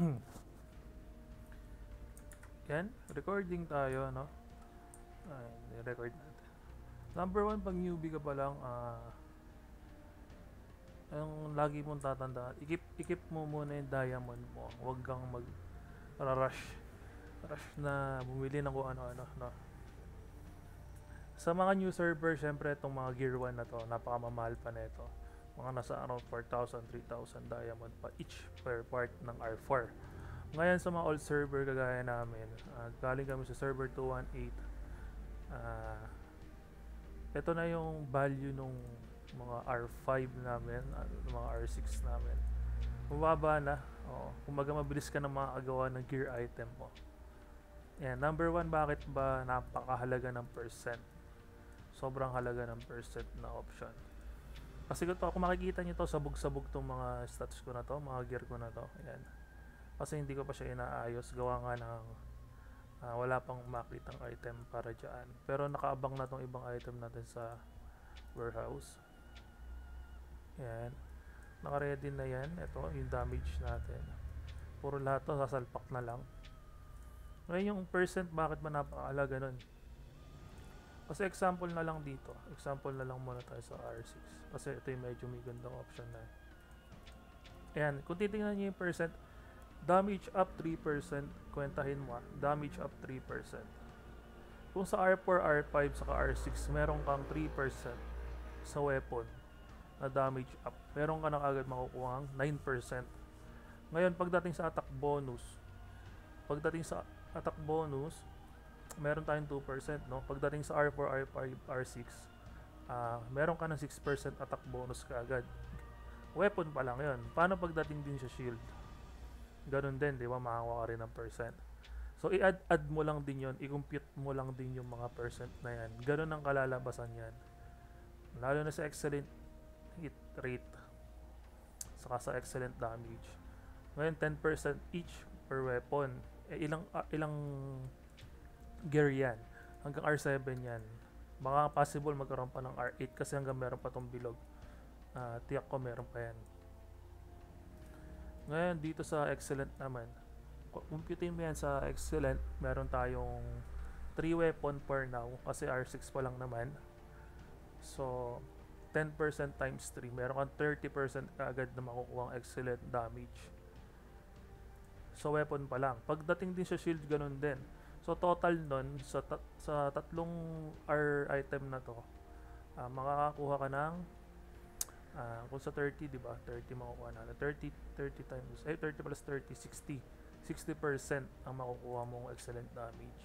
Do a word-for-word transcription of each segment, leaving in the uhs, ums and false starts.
Yan, recording tayo, no? Ay, record natin. Number one, pag newbie ka pa lang, ah, ang lagi mong tatandaan, ikip, ikip mo muna yung diamond mo. Huwag kang mag-rush. Rush na bumili ng kung ano-ano, no? Sa mga new server, syempre, itong mga Gear one na to, napakamamahal pa nito. Mga nasa around four thousand, three thousand diamond pa each per part ng R four. Ngayon sa mga old server kagaya namin, uh, galing kami sa server two eighteen. Uh, ito na yung value nung mga R five namin, uh, mga R six namin. Bumaba na. Oh, kumaga mabilis ka na makagawa ng gear item mo. Yan, number one, bakit ba napakahalaga ng percent? Sobrang halaga ng percent na option. Kasi kung, kung makikita nyo to, sabog-sabog tong mga stats ko na to, mga gear ko na to. Ayan. Kasi hindi ko pa siya inaayos. Gawa nga ng uh, wala pang makitang item para dyan. Pero nakaabang na tong ibang item natin sa warehouse. Ayan. Naka-ready na yan. Ito, yung damage natin. Puro lahat to, sasalpak na lang. Ngayon yung percent, bakit ba napakahalaga nun? Kasi example na lang dito. Example na lang muna tayo sa R six. Kasi ito yung medyo may gandang option na. Ayan, kung titingnan nyo yung percent, damage up three percent, kwentahin mo, damage up three percent. Kung sa R four, R five, saka R six, meron kang three percent sa weapon na damage up. Meron ka na agad makukuha nine percent. Ngayon, pagdating sa attack bonus, pagdating sa attack bonus, meron tayong two percent, no? Pagdating sa R four, R five, R six, uh, meron ka ng six percent attack bonus kaagad. Weapon pa lang yun. Paano pagdating din sa shield? Ganun din, di ba? Makakuha ka rin ng percent. So, i-add-add mo lang din yun. I-compute mo lang din yung mga percent na yan. Ganun ang kalalabasan yan. Lalo na sa excellent hit rate. Saka sa excellent damage. Ngayon, ten percent each per weapon. Eh, ilang, uh, ilang gear yan? Hanggang R seven yan. Baka possible magkaroon pa ng R eight kasi hanggang meron pa tong bilog. Uh, tiyak ko meron pa yan. Ngayon, dito sa excellent naman, computin mo yan sa excellent, meron tayong three weapon per now kasi R six pa lang naman. So, ten percent times three, meron kang thirty percent agad na makukuha ang excellent damage. So, weapon pa lang. Pagdating din sa shield, ganun din. So, total nun, sa, tat sa tatlong R item na to, uh, makakakuha ka ng Uh, kung sa thirty, di ba? thirty makukuha na. thirty, thirty times, eh, thirty plus thirty, sixty. sixty percent ang makukuha mong excellent damage.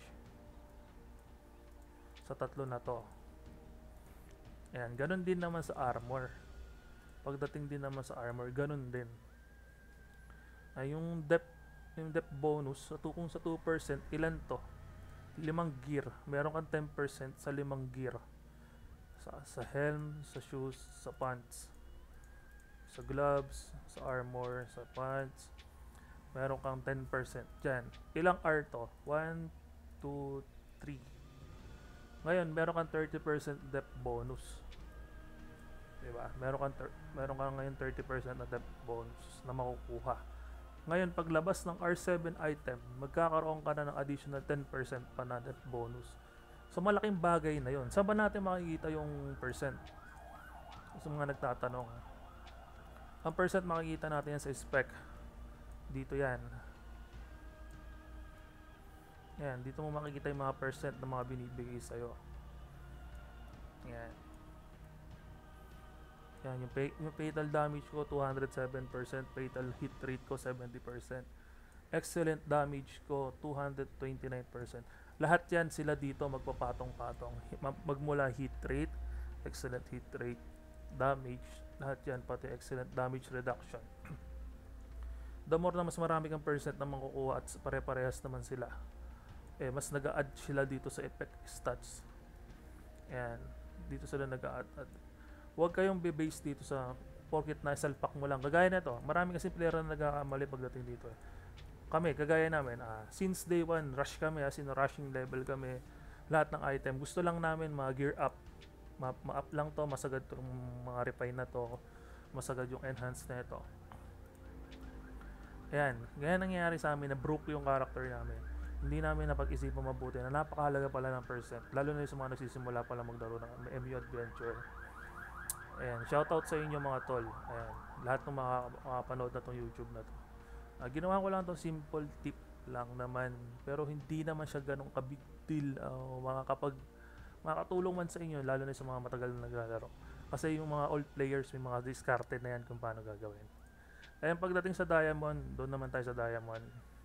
Sa tatlo na to. Ayan, ganun din naman sa armor. Pagdating din naman sa armor, ganun din. Ay, uh, yung depth, yung depth bonus, sa to, kung sa two percent, ilan to? Limang gear. Meron kang ten percent sa limang gear. Sa, sa helm, sa shoes, sa pants, sa gloves, sa armor, sa pants, meron kang ten percent dyan. Ilang R to? one, two, three. Ngayon, meron kang thirty percent depth bonus. Diba? Meron kang, meron kang ngayon thirty percent na depth bonus na makukuha. Ngayon, paglabas ng R seven item, magkakaroon ka na ng additional ten percent pa na depth bonus. So, malaking bagay na yon. Saan ba natin makikita yung percent? Sa mga nagtatanong. Ang percent makikita natin yan sa spec. Dito yan. Yan. Dito mo makikita yung mga percent na mga binibigay sa'yo. Yan. Yan. Yung, pay, yung fatal damage ko, two hundred seven percent. Fatal hit rate ko, seventy percent. Excellent damage ko, two hundred twenty-nine percent. Lahat yan sila dito magpapatong-patong. Magmula hit rate, excellent hit rate, damage, lahat yan, pati excellent damage reduction. The more na mas marami kang percent na makukuha at pare-parehas naman sila, eh, mas nag-a-add sila dito sa effect stats. Ayan, dito sila nag-a-add. Huwag kayong be-base dito sa porkit na salpak mo lang. Kagaya na ito, marami kasi player na nag-aamali pagdating dito. Eh. Kami, kagaya namin, ah, since day one, rush kami, as in rushing level kami, lahat ng item. Gusto lang namin mag-gear up. Ma-up lang to, masagad itong mga refine na to, masagad yung enhance na ito. Ayan, ganyan nangyayari sa amin na broke yung character namin. Hindi namin napag-isipan mabuti na napakahalaga pala ng percent. Lalo na yung sa mga nagsisimula pala maglaro ng M U Adventure. Ayan, shoutout sa inyo mga tol. Ayan, lahat ng mga makapanood na tong YouTube na to. Uh, ginawa ko lang to simple tip lang naman. Pero hindi naman siya ganong kabig deal. Uh, makakapag, makakatulong man sa inyo, lalo na sa mga matagal na naglalaro. Kasi yung mga old players, may mga discarded na yan kung paano gagawin. Ayan, pagdating sa Diamond, doon naman tayo sa Diamond.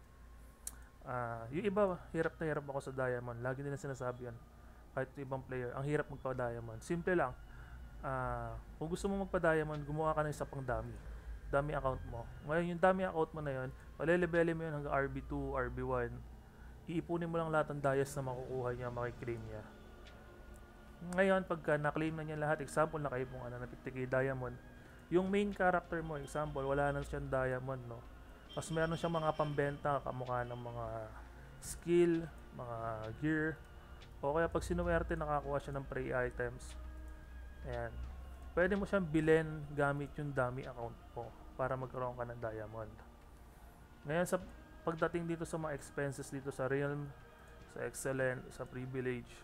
Uh, yung iba, hirap na hirap ako sa Diamond. Lagi nila sinasabi yan. Kahit ibang player, ang hirap magpa-Diamond. Simple lang. Uh, kung gusto mo magpa-Diamond, gumawa ka ng isa pang dummy. Dummy account mo. Ngayon, yung dummy account mo na yun, palilebelin mo yun hanggang R B two, R B one. Iipunin mo lang lahat ng dayas na makukuha niya, makiklaim niya. Ngayon, pagka na-claim na niya lahat, example, nakaipong ano, na fifty K Diamond, yung main character mo, example, wala na siyang Diamond, no? Mas meron siyang mga pambenta, kamukha ng mga skill, mga gear, o kaya pag sinuwerte, nakakuha siya ng prey items. Ayan. Pwede mo siyang bilhin gamit yung dummy account mo para magkaroon ka ng Diamond. Ngayon, sa pagdating dito sa mga expenses dito sa Realm, sa Excellent, sa Privilege,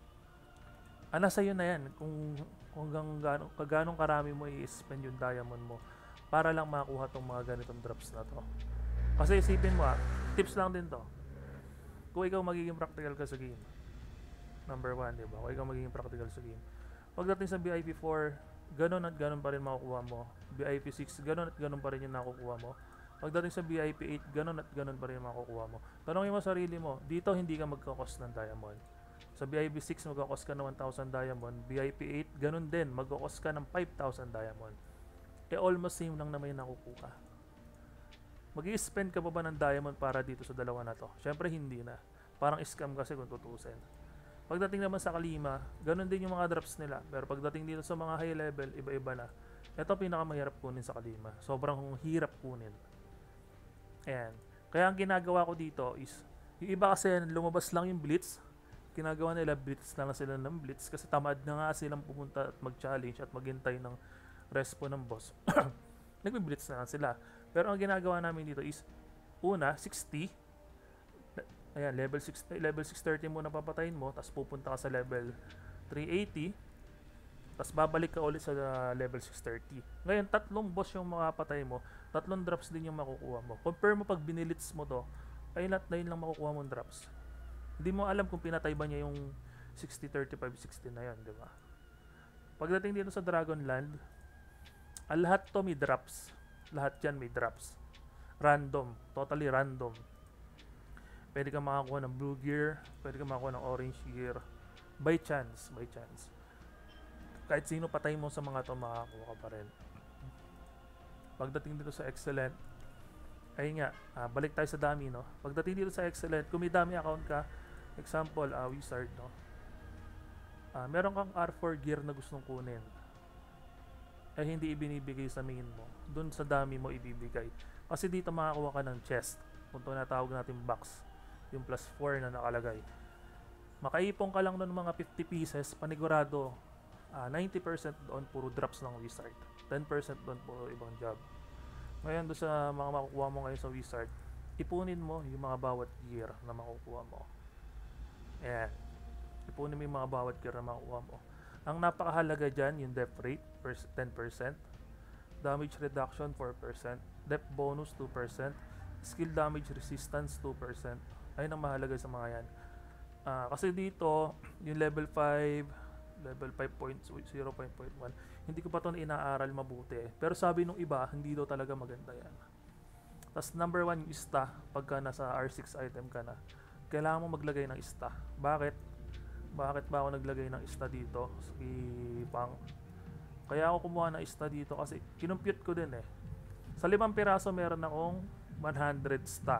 ah, nasa iyo na yan kung, kung hanggang gano'ng karami mo i-spend yung Diamond mo para lang makuha tong mga ganitong drops na to. Kasi isipin mo ah, tips lang din to. Kung ikaw magiging practical ka sa game, number one, diba? Kung ikaw magiging practical sa game, pagdating sa B I P four, ganun at ganun pa rin makukuha mo. B I P six, ganun at ganun pa rin yung nakukuha mo. Pagdating sa B I P eight, ganun at ganun pa rin yung makukuha mo. Tanongin mo sarili mo, dito hindi ka magkakos ng Diamond. Sa B I P six, magkakos ka ng one thousand Diamond. B I P eight, ganun din, magkakos ka ng five thousand Diamond. Eh, almost same lang naman yung nakukuha. Mag-i-spend ka pa ba ng Diamond para dito sa dalawa na to? Syempre hindi na. Parang scam kasi kung tutusin. Pagdating naman sa Kalima, ganun din yung mga drops nila. Pero pagdating dito sa mga high level, iba-iba na. Ito pinakamahirap kunin sa Kalima. Sobrang hirap kunin. Ayan. Kaya ang ginagawa ko dito is, yung iba kasi lumabas lang yung Blitz. Ginagawa nila, Blitz na lang sila ng Blitz. Kasi tamad na nga silang pumunta at mag-challenge at maghintay ng respo ng boss. Nagbe-Blitz na lang sila. Pero ang ginagawa namin dito is, una, sixty. Ayan, level six, level six thirty muna papatayin mo, tapos pupunta ka sa level three eighty, tapos babalik ka ulit sa uh, level six thirty. Ngayon, tatlong boss yung makapatay mo, tatlong drops din yung makukuha mo. Compare mo pag binilits mo to, ay lahat na yun lang makukuha mong drops. Hindi mo alam kung pinatay ba niya yung sixty, thirty-five, sixty na yun, di ba? Pagdating dito sa Dragonland, ah, lahat to may drops. Lahat yan may drops. Random. Totally random. Pwede ka makakuha ng blue gear. Pwede ka makakuha ng orange gear. By chance. By chance. Kahit sino patay mo sa mga to, makakuha ka pa rin. Pagdating dito sa Excellent, ayun nga, ah, balik tayo sa dummy, no? Pagdating dito sa Excellent, kung may dummy account ka, example, uh, Wizard, no? Ah, meron kang R four gear na gustong kunin. Eh hindi ibinibigay sa main mo, dun sa dummy mo ibibigay. Kasi dito makakuha ka ng chest, kung ito natawag natin box, yung plus four na nakalagay. Makaipong ka lang nun mga fifty pieces, panigurado, uh, ninety percent doon puro drops ng Wizard, ten percent doon puro ibang job. Ngayon doon sa mga makukuha mo ngayon sa Wizard, ipunin mo yung mga bawat gear na makukuha mo. Ayan, ipunin mo yung mga bawat gear na makukuha mo. Ang napakahalaga dyan, yung depth rate, ten percent, damage reduction, four percent, depth bonus, two percent, skill damage resistance, two percent. Ayun ang mahalaga sa mga yan. Uh, kasi dito, yung level five, level five point zero point one, hindi ko pa ito inaaral mabuti. Pero sabi nung iba, hindi daw talaga maganda yan. Tapos number one yung ista, pagka nasa R six item ka na, kailangan mo maglagay ng ista. Bakit? Bakit ba ako naglagay ng ista dito? Si Pang. Kaya ako kumuha ng ista dito kasi kinumpute ko din eh. Sa limang piraso meron akong one hundred sta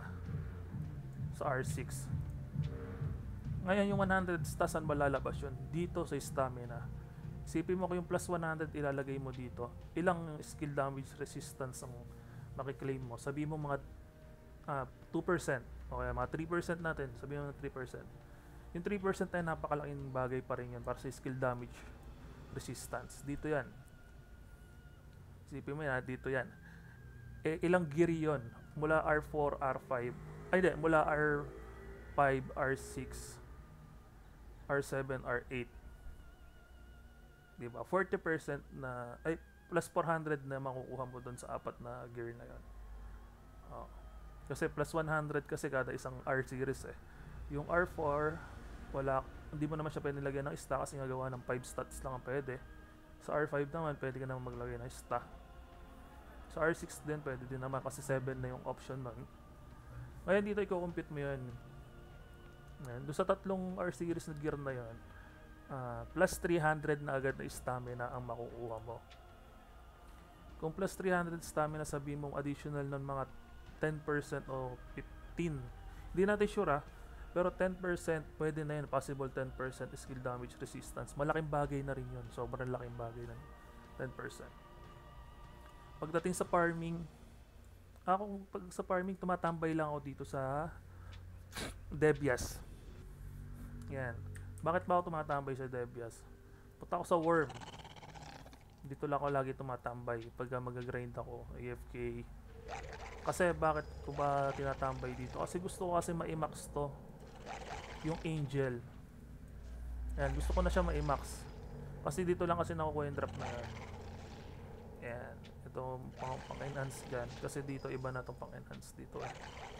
sa R six. Ngayon yung one hundred sta saan ba lalabas yun? Dito sa stamina. Isipin mo ko yung plus one hundred ilalagay mo dito. Ilang skill damage resistance ang makiklaim mo? Sabihin mo mga uh, two percent. O kaya mga three percent natin. Sabihin mo na three percent. Yung three percent ay napakalaking bagay pa rin yun para sa skill damage resistance. Dito yan. Isipin mo yan, dito yan. Eh, ilang gear yun? mula R four, R five, ay hindi, mula R five, R six, R seven, R eight. Diba? forty percent na, ay, plus four hundred na makukuha mo dun sa apat na gear na yun. Oh. Kasi plus one hundred kasi kada isang R series eh. Yung R four, wala, hindi mo naman siya pwede nilagyan ng sta kasi nagawa ng five stats lang ang pwede. Sa R five naman, pwede ka naman maglagay ng sta. Sa R six din, pwede din naman kasi seven na yung option nun. Ngayon dito, i-compute mo yun. Ngayon, doon sa tatlong R series na gear na yun, uh, plus three hundred na agad na stamina ang makukuha mo. Kung plus three hundred stamina, sabihin mong additional ng mga ten percent o fifteen. Hindi natin sure ah, pero ten percent pwede na yun, possible ten percent skill damage resistance. Malaking bagay na rin yun, sobrang laking bagay na ten percent. Pagdating sa farming, ako pag sa farming tumatambay lang ako dito sa Debias. Yan. Bakit ba ako tumatambay sa Debias? Punta ako sa Worm. Dito lang ako lagi tumatambay pagka mag-grind ako, A F K. Kasi bakit ko ba tinatambay dito? Kasi gusto ko kasi ma-max to. Yung Angel. Yan, gusto ko na siya ma-max. Kasi dito lang kasi nakukuha yung drop na yan. Yan. Ito pang, pang-enhance dyan. Kasi dito iba na itong pang-enhance dito eh.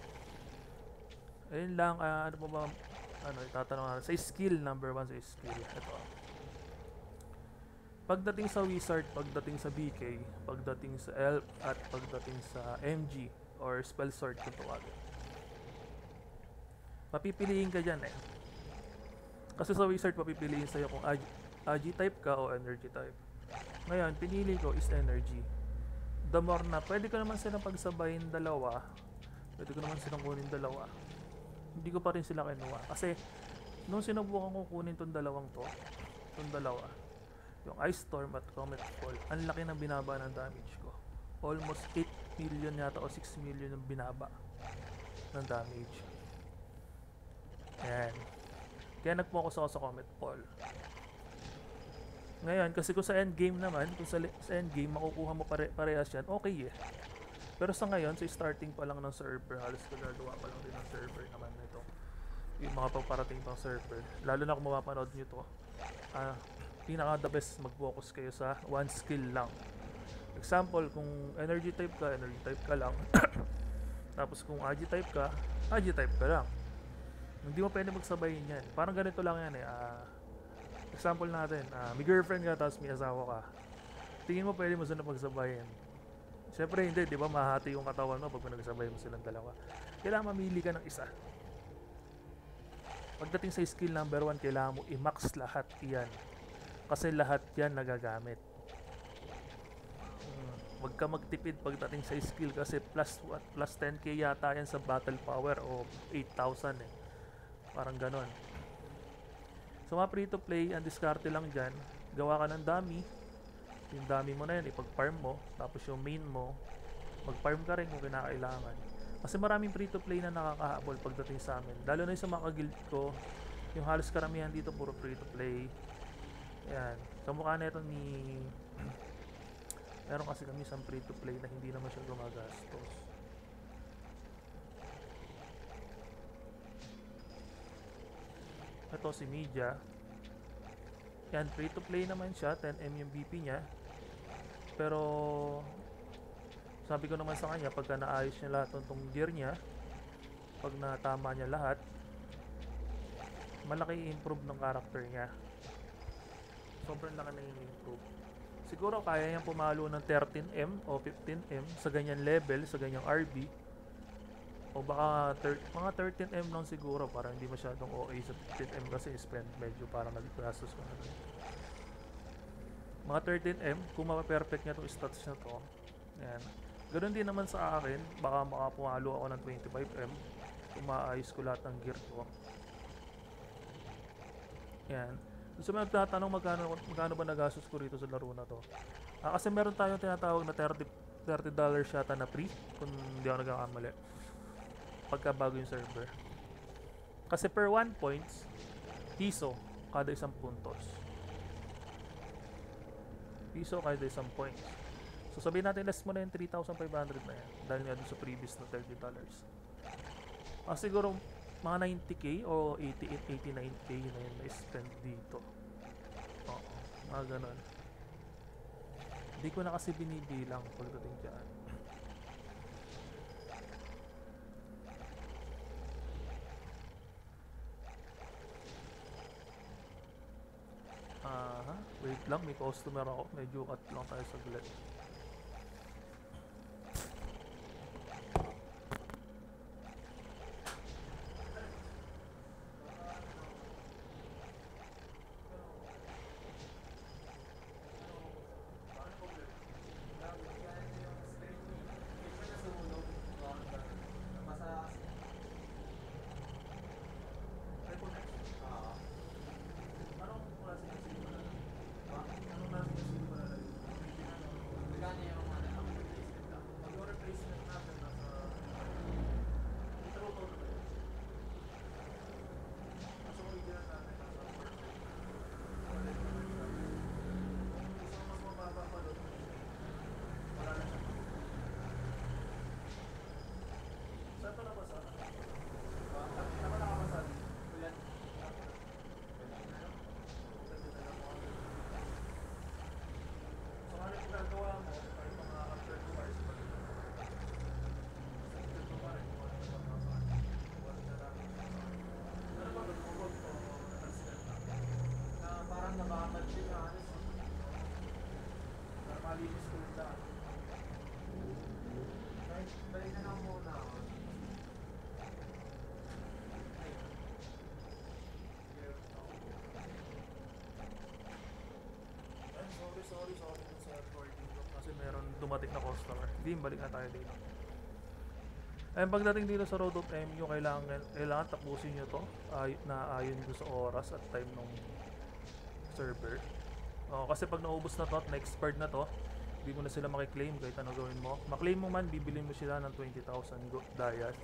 Ayun lang, uh, ano pa ba, ano, itatanong natin. Sa skill, number one sa skill. Ito. Pagdating sa Wizard, pagdating sa B K, pagdating sa Elf, at pagdating sa M G, or Spell Sword kung tawagin. Papipiliin ka dyan eh. Kasi sa Wizard, papipiliin sa'yo kung A G type ka o Energy type. Ngayon, pinili ko is Energy. The more na, pwede ko naman silang pagsabayin dalawa, pwede ko naman silang kunin dalawa. Hindi ko pa rin sila kinuha. Kasi, nung sinubukan ko kunin tong dalawang to, tong dalawa, yung Ice Storm at Comet Fall, ang laki ng binaba ng damage ko. Almost eight million yata o six million yung binaba ng damage. Ayan. Kaya nag-focus ako sa Comet Fall. Ngayon, kasi kung sa endgame naman, kung sa, sa endgame, makukuha mo pare parehas yan, okay eh. Pero sa ngayon, sa starting pa lang ng server, halos kagagawa pa lang din ng server naman nito. Yung mga pagparating pang server. Lalo na kung mapapanood nyo to. Ah, pinaka the best mag-focus kayo sa one skill lang. Example, kung energy type ka, energy type ka lang. Tapos kung A G type ka, A G type ka lang. Hindi mo pwede magsabayin yan. Parang ganito lang yan eh. Uh, example natin, uh, may girlfriend ka tapos may asawa ka. Tingin mo pwede mo sila pagsabayin. Siyempre hindi, di ba mahati yung katawan mo pag pinagsabay mo silang dalawa. Kailangan mamili ka ng isa. Pagdating sa skill number one, kailangan mo i-max lahat yan. Kasi lahat yan nagagamit. Hmm, wag ka magtipid pagdating sa skill kasi plus what, plus ten K yata yan sa battle power o eight thousand eh. Parang ganon. So mga free to play, ang diskarte lang dyan, gawa ka ng dummy. Yung dami mo na yan, ipag-farm mo. Tapos yung main mo, mag-farm ka rin kung kinakailangan. Kasi maraming free-to-play na nakakahabol pagdating sa amin. Lalo na yung sa mga guild ko, yung halos karamihan dito, puro free-to-play. Ayan. Kamukha na ito ni... Meron kasi kami isang free-to-play na hindi naman siya gumagastos. Ito si Media. Yan, free-to-play naman siya. ten M yung B P niya. Pero sabi ko naman sa kanya, pagka naayos niya lahat ng gear niya, pag natama niya lahat, malaki improve ng character niya. Sobrang laki na improve. Siguro kaya niyang pumalo ng thirteen M o fifteen M sa ganyan level, sa ganyang R B. O baka mga thirteen M lang siguro para hindi masyadong O A sa fifteen M kasi spend medyo parang nag-gastos ko na. Mga thirteen M, kung mapa-perfect niya itong stats na to, yan. Ganun din naman sa akin, baka makapumalo ako ng twenty-five M kung maayos ko lahat ng gear ko. Yan. Gusto mo nagtatanong magkano, magkano ba nagastos ko rito sa laro na to? Ah, kasi meron tayong tinatawag na thirty dollars yata na free, kung hindi ako nagkakamali. Pagka bago yung server. Kasi per one points, piso kada isang puntos. Piso kada isang points. So sabihin natin less mo na yung three thousand five hundred na yan dahil nga dun sa previous na thirty dollars. Ah, siguro mga ninety K o eighty-eight, eighty-nine K na yun na spend dito. Oo, mga ganun. Hindi ko na kasi binibilang pagdating dyan. Aha, wait lang, may customer ako. Medyo cut lang tayo saglit. Sorry, sorry dun sa recording ko kasi meron dumating na customer. Hindi, balik na tayo dito. Ayun, pagdating dito sa Road of M U, kailangan, kailangan tapusin nyo to ay, na ayon doon sa oras at time ng server. Oh, kasi pag naubos na to at na-expired na to, hindi mo na sila makiklaim kahit ano gawin mo. Maklaim mo man, bibilin mo sila ng twenty thousand dayas.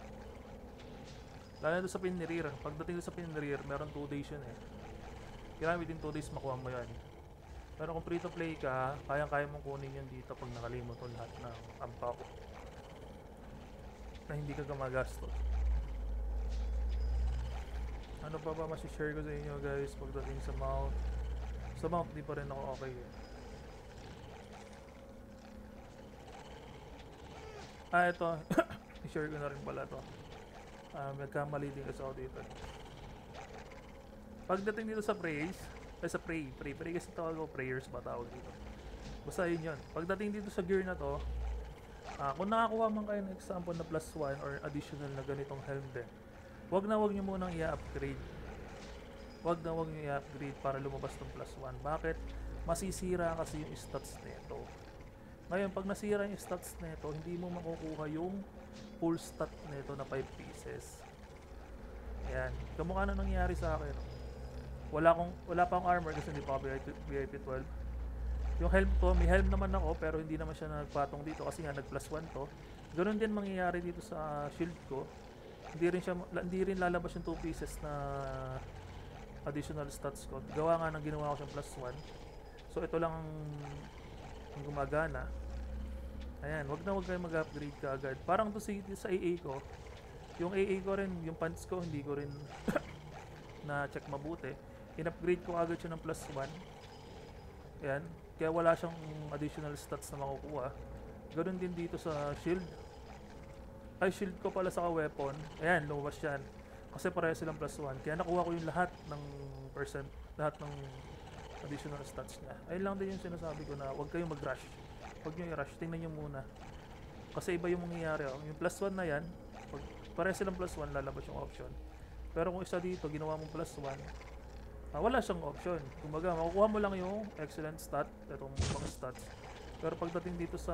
Lalo na doon sa Pinnerir. Pagdating doon sa Pinnerir, meron two days yun eh. Kailangan within two days makuha mo yan. Pero kung free to play ka, kayang-kaya mong kunin yun dito pag nakalimot mo lahat ng ampaw na hindi ka gumagastos. Ano pa ba masishare ko sa inyo guys pagdating sa mount? Sa mount di pa rin ako okay eh. Ah, ito. I-share ko na rin pala to. Ah, nagkamali din kasi ako dito. Pagdating dito sa praise, ay sa pray, pray, pray kasi tawag ko, prayers ba tawag dito. Basta yun yun. Pagdating dito sa gear na to, uh, kung nakakuha man kayo ng example na plus one or additional na ganitong helm din, wag na wag nyo munang i-upgrade. Wag na wag nyo i-upgrade para lumabas ng plus one. Bakit? Masisira kasi yung stats nito. Ngayon, pag nasira yung stats nito, hindi mo makukuha yung full stat nito na five pieces. Ayan. Kamukha na nangyari sa akin. Wala akong wala pa akong armor kasi hindi pa ako V I P twelve. Yung helm ko, may helm naman ako pero hindi naman siya nagpatong dito kasi nga nag plus one to. Ganoon din mangyayari dito sa shield ko. Hindi rin siya hindi rin lalabas yung two pieces na additional stats ko. Gawa nga ng ginawa ko siyang plus one. So ito lang ang, ang gumagana. Ayan, wag na wag kayo mag-upgrade kaagad. Parang to si sa A A ko. Yung A A ko rin, yung pants ko hindi ko rin na check mabuti. In-upgrade ko agad siya ng plus one. Ayan. Kaya wala siyang additional stats na makukuha. Ganoon din dito sa shield. Ay, shield ko pala sa weapon. Ayan, lumabas yan. Kasi pareha silang plus one. Kaya nakuha ko yung lahat ng percent, lahat ng additional stats niya. Ayun lang din yung sinasabi ko na huwag kayong mag-rush. Huwag nyo i-rush. Tingnan nyo muna. Kasi iba yung mangyayari. Oh. Yung plus one na yan, pag pareha silang plus one, lalabas yung option. Pero kung isa dito, ginawa mong plus one, Ah, wala siyang option. Kumbaga, makukuha mo lang yung excellent stat, itong pang stats. Pero pagdating dito sa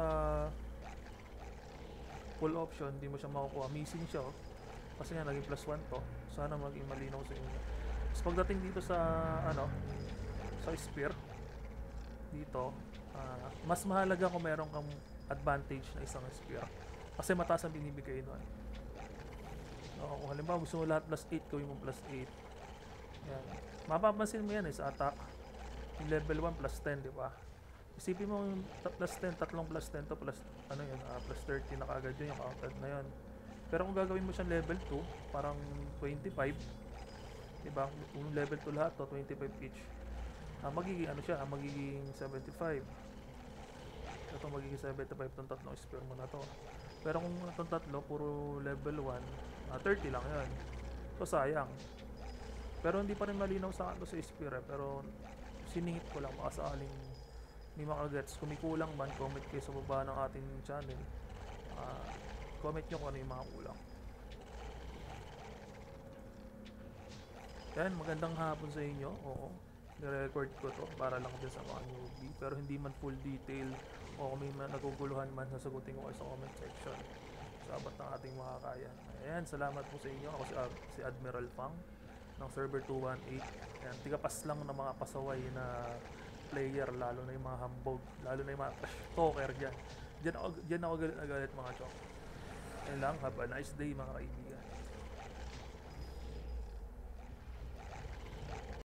full option, hindi mo siya makukuha. Missing siya, oh. Kasi nga, naging plus one to. Sana maging malinaw sa inyo. Tapos pagdating dito sa, ano, sa spear, dito, uh, mas mahalaga kung meron kang advantage na isang spear. Kasi mataas ang binibigay nun. No, kung halimbawa, gusto mo lahat plus eight, gawin mo plus eight. Yan. Mapapansin mo yan eh sa attack. Yung level one plus ten, di ba? Isipin mo yung ta- plus ten, tatlong plus ten to plus, ano yun, ah, plus thirty na kagad yun, yung counted na yun. Pero kung gagawin mo siyang level two, parang twenty-five, diba? Kung level two lahat to, twenty-five each. Ah, magiging ano siya, ah, magiging seventy-five. Ito magiging seventy-five tong tatlong spear mo na to. Pero kung itong tatlo, puro level one, ah, thirty lang yun. So sayang. Pero hindi pa rin malinaw sa akin to sa spear eh. Pero siningit ko lang baka sakaling may makagets. Kung may kulang man, comment kayo sa baba ng ating channel. Ah, comment nyo kung ano yung mga kulang. Yan, magandang hapon sa inyo. Oo, nirecord ko to para lang din sa mga newbie. Pero hindi man full detail o kung may ma- naguguluhan man, sasagutin ko kayo sa comment section. Sabat ng ating makakaya. Ayan, salamat po sa inyo. Ako si, Ad- si Admiral Fang ng server two one eight. Ayan, tigapas lang ng mga pasaway na player, lalo na yung mga hambog, lalo na yung mga trash talker dyan. Dyan ako, dyan ako galit na galit mga chok. Ayun lang, have a nice day mga kaibigan.